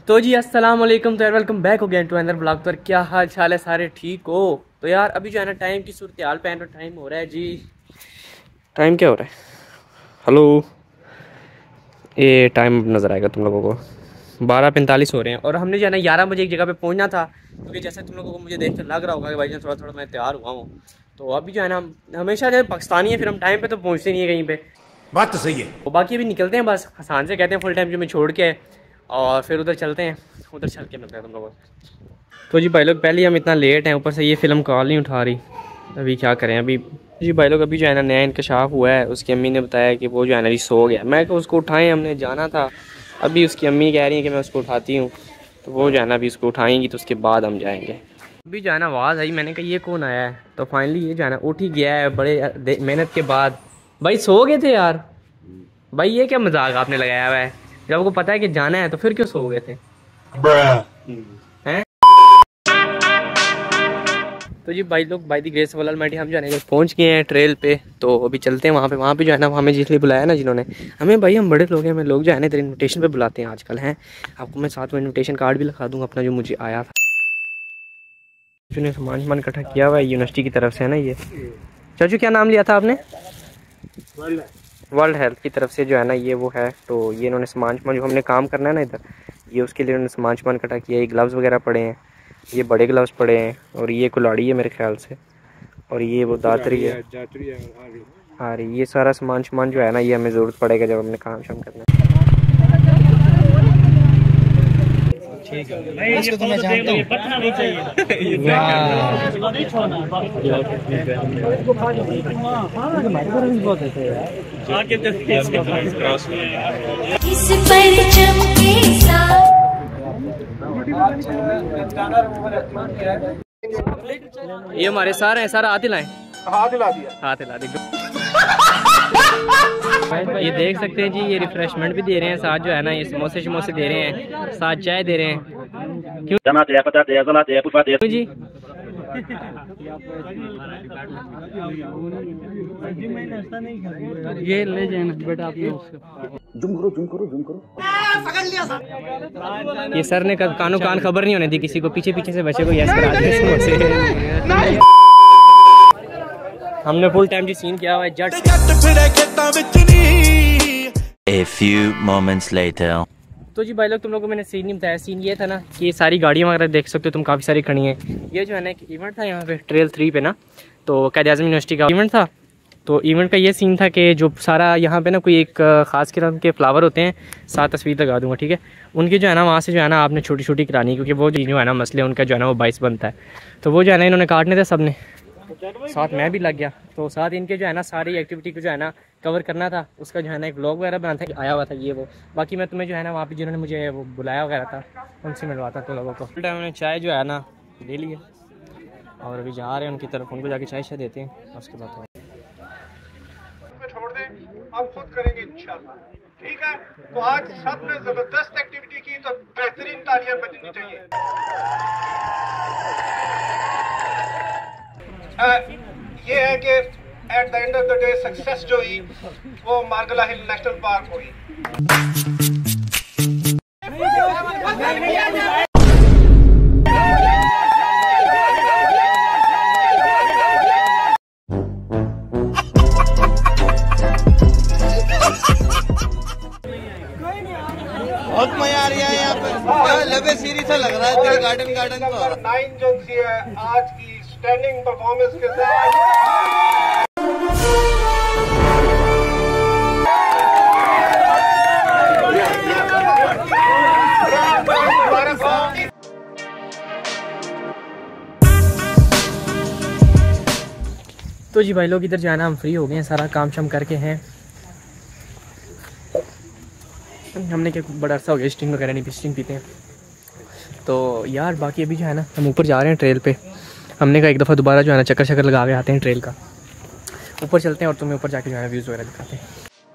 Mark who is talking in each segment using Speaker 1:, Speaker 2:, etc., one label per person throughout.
Speaker 1: तो जी अस्सलाम वालेकुम, तो यार वेलकम बैक हो गया टू अनदर ब्लॉग। पर क्या हाल चाल है, सारे ठीक हो? तो यार अभी जो है ना टाइम की सूरत हाल पे टाइम हो रहा है जी, टाइम क्या हो रहा है? हेलो, ये टाइम नज़र आएगा तुम लोगों को, 12:45 हो रहे हैं। और हमने जो है ना 11 बजे एक जगह पे पहुंचना था, क्योंकि जैसे तुम लोगों को मुझे देख कर लग रहा होगा कि भाई थोड़ा थोड़ा मैं तैयार हुआ हूँ। तो अभी जो है ना हमेशा जो पाकिस्तानी है, फिर हम टाइम पे तो पहुँचते नहीं है कहीं पे।
Speaker 2: बात तो सही है।
Speaker 1: तो बाकी अभी निकलते हैं, बस हसान से कहते हैं फुल टाइम जो मैं छोड़ के और फिर उधर चलते हैं, उधर चल के मिलते हैं तुम लोगों से। तो जी भाई लोग पहले हम इतना लेट हैं, ऊपर से ये फ़िल्म कॉल नहीं उठा रही, अभी क्या करें। अभी जी भाई लोग अभी जो है ना नया इंकशाफ हुआ है, उसकी अम्मी ने बताया कि वो जो है ना अभी सो गया। मैं को उसको उठाएं, हमने जाना था। अभी उसकी अम्मी कह रही है कि मैं उसको उठाती हूँ, तो वो जो है ना अभी उसको उठाएंगी तो उसके बाद हम जाएंगे। अभी जो है ना आवाज़ आई, मैंने कहा ये कौन आया है, तो फाइनली ये जो है ना उठ ही गया है बड़े मेहनत के बाद। भाई सो गए थे यार, भाई ये क्या मजाक आपने लगाया हुआ है? जब आपको पता है कि जाना है तो फिर क्यों सो गए थे? हैं? तो जी भाई लोग by the grace of almighty हम जो है ना पहुंच गए हैं ट्रेल पे। तो अभी चलते हैं वहाँ पे जो है ना हमें जिसलिए बुलाया ना, जिन्होंने हमें, भाई हम बड़े लोग हैं, हमें लोग जो है ना इधर इन्विटेशन पे बुलाते हैं आजकल हैं। आपको मैं साथ में इन्विटेशन कार्ड भी लिखा दूँगा अपना, जो मुझे आया था। जिन्होंने सामान इकट्ठा किया हुआ है यूनिवर्सिटी की तरफ से है ना। ये चाचू क्या नाम लिया था आपने? वर्ल्ड हेल्थ की तरफ से जो है ना ये वो है। तो ये इन्होंने सामान जो हमने काम करना है ना इधर, ये उसके लिए उन्होंने सामान इकट्ठा किया है। ये ग्लव्स वगैरह पड़े हैं, ये बड़े ग्लव्स पड़े हैं, और ये कुल्हाड़ी है मेरे ख्याल से, और ये वो दातरी है। हाँ ये सारा सामान जो है ना ये हमें ज़रूरत पड़ेगा जब हमने काम शाम करना है। ठीक है, इसको तो मैं जानता हूँ। ये हमारे सारे हैं, सारा हाथ हिलाएं, हाथ हिला दिया, हाथ हिला दिया। ये देख सकते हैं जी, ये रिफ्रेशमेंट भी दे रहे हैं साथ, जो है ना ये समोसे शमोसे दे रहे हैं, साथ चाय दे रहे हैं। क्यों जी? ये ले जाना बेटा आपने उसको। जूम करो। ये सर ने कानों कान खबर नहीं होने दी किसी को, पीछे से बच्चे को यस करा दिया। हमने फुल टाइम जी सीन किया हुआ है जट।
Speaker 3: A few moments later.
Speaker 1: तो जी भाई लोग तुम लोगों को मैंने सीन नहीं बताया। सीन ये था ना कि ये सारी गाड़ियाँ वगैरह देख सकते हो तुम, काफ़ी सारी खड़ी हैं। ये जो है ना एक इवेंट था यहाँ पे ट्रेल 3 पे ना, तो कायद-ए-आज़म यूनिवर्सिटी का इवेंट था। तो इवेंट का ये सीन था कि जो सारा यहाँ पे ना कोई एक ख़ास किस्म के फ्लावर होते हैं, साथ तस्वीर लगा दूँगा, ठीक है। उनकी जो है ना वहाँ से जो है ना आपने छोटी छोटी करानी, क्योंकि वो जो है ना मसले उनका जो है ना वो बाइस बनता है। तो वो जो है ना इन्होंने काटने थे सब ने, साथ मैं भी लग गया। तो साथ इनके जो है ना सारी एक्टिविटी को जो है ना कवर करना था, उसका जो है ना एक व्लॉग वगैरह बनाना था, आया हुआ था ये वो। बाकी मैं तुम्हें जो है ना वहाँ पे जिन्होंने मुझे वो बुलाया वगैरह था उनसे मिलवाता तो लोगों को। फुल टाइम उन्होंने चाय जो है ना ले ली है, और अभी जा रहे हैं उनकी तरफ, उनको जाके चाय देते हैं, उसके बाद
Speaker 4: छोड़ दें, हम खुद करेंगे इंशाल्लाह, ठीक है। तो आज सबने जबरदस्त एक्टिविटी की, तो बेहतरीन तालियां बजनी चाहिए। ये है कि at the end of the day success जो हुई वो मार्गला हिल नेशनल पार्क हुई।
Speaker 5: बहुत मजा आ रही है यहाँ पे, लबे सीरी सा लग रहा है गार्डन को।
Speaker 4: 9 जो थी आज की स्टैंडिंग परफॉर्मेंस के साथ
Speaker 1: तो जी भाई लोग इधर जो है ना हम फ्री हो गए हैं, सारा काम शाम करके हैं। हमने क्या बड़ा अर्सा हो गया स्टिंग वगैरह नहीं, स्टिंग पीते हैं। तो यार बाकी अभी जो है ना हम ऊपर जा रहे हैं ट्रेल पे। हमने कहा एक दफ़ा दोबारा जो है ना चक्कर लगा के आते हैं ट्रेल का। ऊपर चलते हैं और तुम्हें ऊपर जाके जो है व्यूज़ वगैरह दिखाते हैं।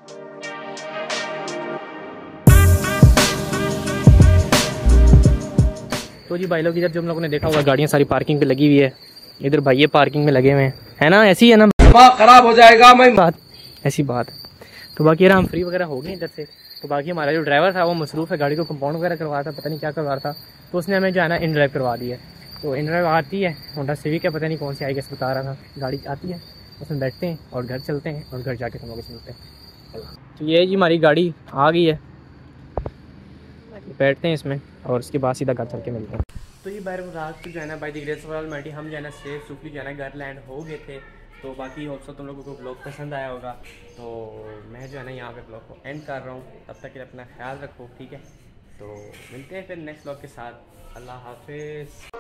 Speaker 1: तो जी भाई लोग इधर जो हम लोगों ने देखा होगा गाड़ियाँ सारी पार्किंग पे लगी हुई है। इधर भाई ये पार्किंग में लगे हुए हैं, है ना? ऐसी है ना, खराब हो जाएगा मैं बात, ऐसी बात। तो बाकी यार हम फ्री वगैरह हो गए इधर से, तो बाकी हमारा जो ड्राइवर था वो मसरूफ़ है, गाड़ी को कंपाउंड वगैरह करवा रहा था, पता नहीं क्या करवा रहा था, तो उसने हमें जो है ना इन ड्राइव करवा दी है। तो इन ड्राइव आती है होंडा सिविक है, पता नहीं कौन सी आई, कैसे बता रहा था, गाड़ी आती है, उसमें बैठते हैं और घर चलते हैं और घर जाके तुम लोग मिलते हैं। तो ये जी हमारी गाड़ी आ गई है, बैठते हैं इसमें और उसके बाद सीधा घर चल के मिलते हैं। तो ये बार रात को जो है ना by the grace of almighty हम जो है ना सेफ सुखली जो है ना घर लैंड हो गए थे। तो बाकी होप्स तुम लोगों को ब्लॉग पसंद आया होगा, तो मैं जो है ना यहाँ पे ब्लॉग को एंड कर रहा हूँ। तब तक के लिए अपना ख्याल रखो, ठीक है। तो मिलते हैं फिर नेक्स्ट ब्लॉग के साथ। अल्लाह हाफिज़।